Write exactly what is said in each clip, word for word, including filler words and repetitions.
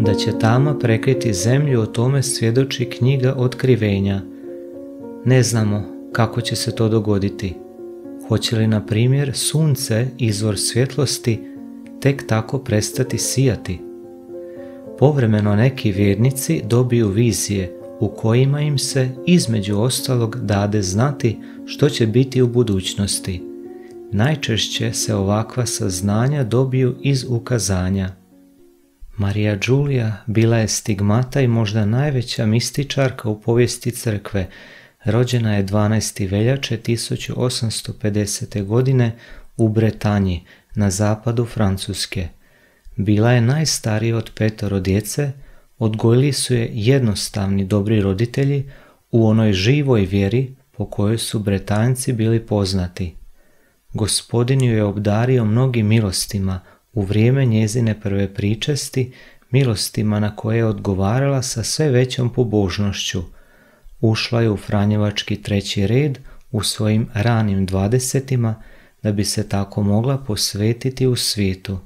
da će tama prekriti zemlju, o tome svjedoči knjiga Otkrivenja. Ne znamo kako će se to dogoditi. Hoće li, na primjer, sunce, izvor svjetlosti, tek tako prestati sijati? Povremeno neki vjernici dobiju vizije u kojima im se, između ostalog, dade znati što će biti u budućnosti. Najčešće se ovakva saznanja dobiju iz ukazanja. Marija Đulija bila je stigmata i možda najveća mističarka u povijesti crkve. Rođena je dvanaestog veljače tisuću osamsto pedesete. godine u Bretanji, na zapadu Francuske. Bila je najstarija od petoro djece, odgojili su je jednostavni dobri roditelji u onoj živoj vjeri po kojoj su Bretanjci bili poznati. Gospodin ju je obdario mnogim milostima u vrijeme njezine prve pričesti, milostima na koje je odgovarala sa sve većom pobožnošću. Ušla je u franjevački treći red u svojim ranim dvadesetima da bi se tako mogla posvetiti u svijetu.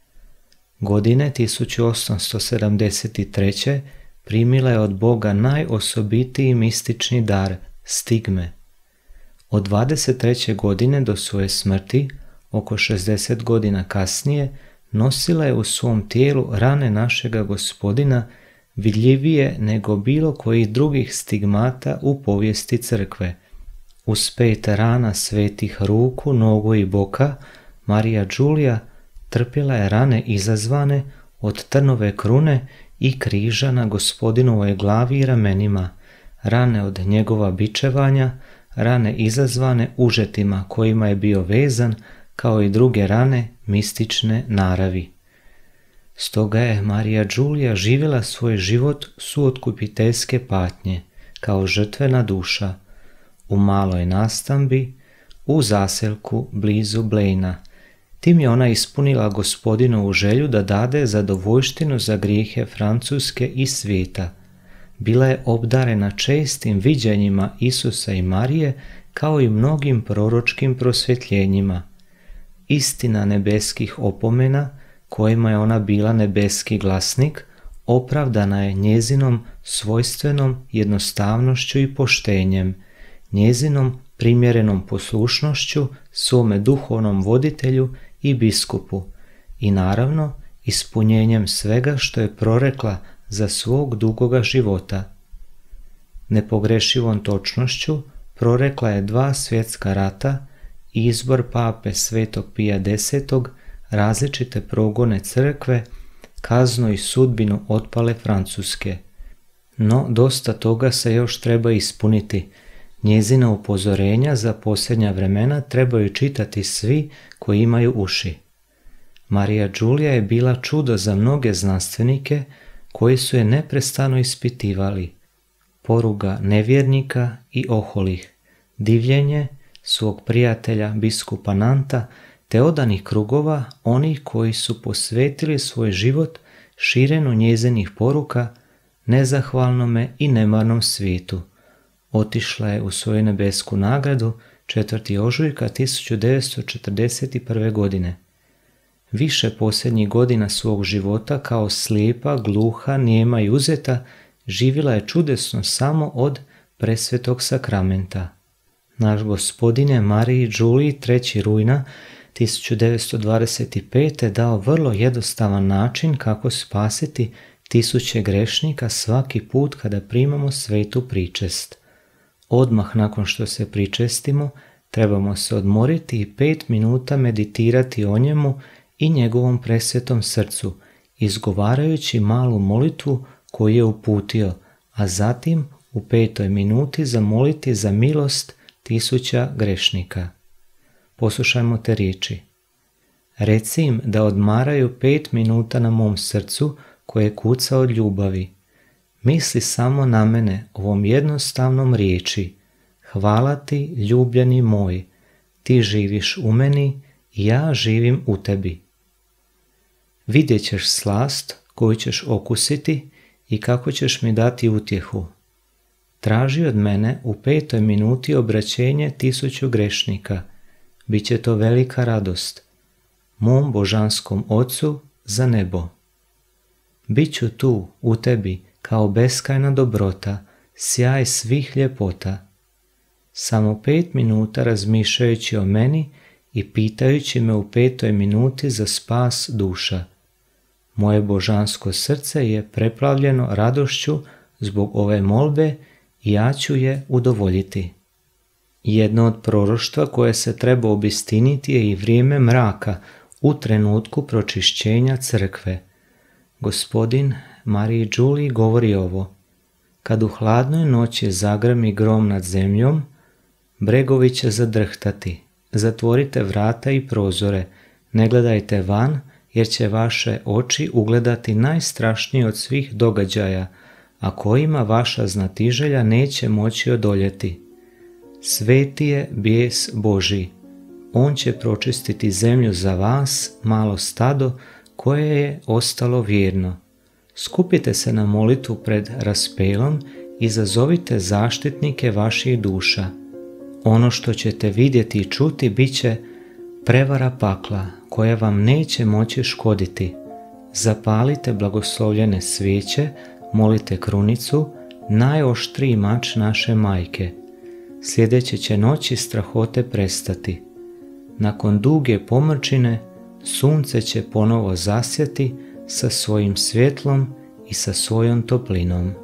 Godine tisuću osamsto sedamdeset treće. primila je od Boga najosobitiji mistični dar, stigme. Od dvadeset treće. godine do svoje smrti, oko šezdeset godina kasnije, nosila je u svom tijelu rane našega Gospodina, vidljivije nego bilo kojih drugih stigmata u povijesti crkve. Uz pet rana svetih ruku, nogu i boka, Marija Đulija trpjela je rane izazvane od trnove krune i križa na Gospodinovoj glavi i ramenima, rane od njegova bičevanja, rane izazvane užetima kojima je bio vezan, kao i druge rane mistične naravi. Stoga je Marija Đulija živjela svoj život suotkupiteljske patnje, kao žrtvena duša, u maloj nastambi, u zaselku blizu Blejna. Tim je ona ispunila Gospodinovu želju da dade zadovoljštinu za grijehe Francuske i svijeta. Bila je obdarena čestim viđenjima Isusa i Marije, kao i mnogim proročkim prosvjetljenjima. Istina nebeskih opomena, kojima je ona bila nebeski glasnik, opravdana je njezinom svojstvenom jednostavnošću i poštenjem, njezinom primjerenom poslušnošću svome duhovnom voditelju i biskupu i naravno ispunjenjem svega što je prorekla za svog dugoga života. Nepogrešivom točnošću prorekla je dva svjetska rata, izbor pape Svetog Pija Desetog, različite progone crkve, kaznu i sudbinu otpale Francuske. No, dosta toga se još treba ispuniti. Njezina upozorenja za posljednja vremena trebaju čitati svi koji imaju uši. Marija Đulija je bila čudo za mnoge znanstvenike koji su je neprestano ispitivali. Poruga nevjernika i oholih, divljenje svog prijatelja biskupa Nanta te odanih krugova onih koji su posvetili svoj život širenu njezinih poruka nezahvalnome i nemarnom svijetu. Otišla je u svoju nebesku nagradu četvrtog ožujka tisuću devetsto četrdeset prve. godine. Više posljednjih godina svog života kao slijepa, gluha, nijema i uzeta živjela je čudesno samo od presvetog sakramenta. Naš Gospodin je Mariji Đuliji trećeg rujna tisuću devetsto dvadeset pete. dao vrlo jednostavan način kako spasiti tisuće grešnika svaki put kada primamo svetu pričest. Odmah nakon što se pričestimo, trebamo se odmoriti i pet minuta meditirati o njemu i njegovom presvetom srcu, izgovarajući malu molitvu koju je uputio, a zatim u petoj minuti zamoliti za milost tisuća grešnika. Poslušajmo te riječi. Reci im da odmaraju pet minuta na mom srcu koje kuca od ljubavi. Misli samo na mene ovom jednostavnom riječi. Hvala ti, ljubljeni moj, ti živiš u meni i ja živim u tebi. Vidjet ćeš slast koju ćeš okusiti i kako ćeš mi dati utjehu. Traži od mene u petoj minuti obraćenje tisuću grešnika. Biće to velika radost. Mom božanskom Ocu za nebo. Biću tu, u tebi, kao beskrajna dobrota, sjaj svih ljepota. Samo pet minuta razmišljajući o meni i pitajući me u petoj minuti za spas duša. Moje božansko srce je preplavljeno radošću zbog ove molbe i ja ću je udovoljiti. Jedno od proroštva koje se treba obistiniti je i vrijeme mraka u trenutku pročišćenja crkve. Gospodin Mariji Đuliji govori ovo: kad u hladnoj noći zagrmi grom nad zemljom, bregovi će zadrhtati. Zatvorite vrata i prozore, ne gledajte van, jer će vaše oči ugledati najstrašniji od svih događaja, a kojima vaša znatiželja neće moći odoljeti. Sveti je bijes Božji. On će pročistiti zemlju za vas, malo stado, koje je ostalo vjerno. Skupite se na molitvu pred raspelom i zazovite zaštitnike vaših duša. Ono što ćete vidjeti i čuti bit će prevara pakla, koja vam neće moći škoditi. Zapalite blagoslovljene svijeće, molite krunicu, najoštriji mač naše majke. Sljedeće će noći strahote prestati. Nakon duge pomrčine, sunce će ponovo zasjati sa svojim svjetlom i sa svojom toplinom.